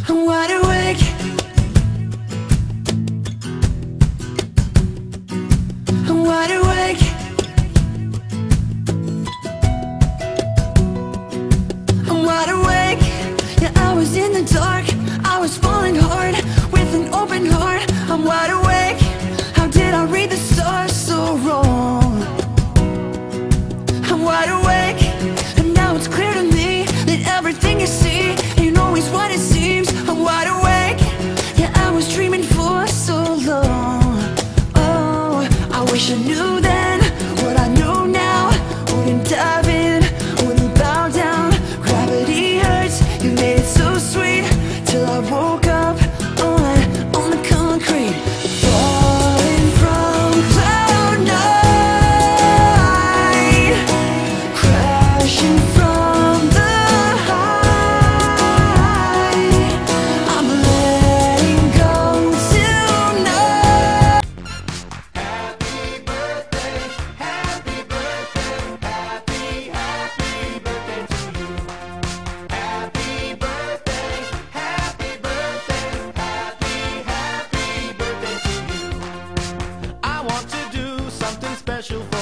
I'm wide awake. I'm wide awake. I'm wide awake. Yeah, I was in the dark. I was falling hard with an open heart. I'm wide awake. How did I read the stars so wrong? I'm wide awake, and now it's clear to me that everything you see ain't always what it seems. I'm wide awake. Yeah, I was dreaming for so long. Oh, I wish I knew then what I know now. Wouldn't dive in, wouldn't bow down. Gravity hurts, you made it so sweet, till I woke up on the concrete. Falling from cloud nine, crashing from the high. I'm letting go tonight. Happy birthday, happy birthday, happy, happy birthday to you. Happy birthday, happy birthday, happy, happy birthday to you. I want to do something special for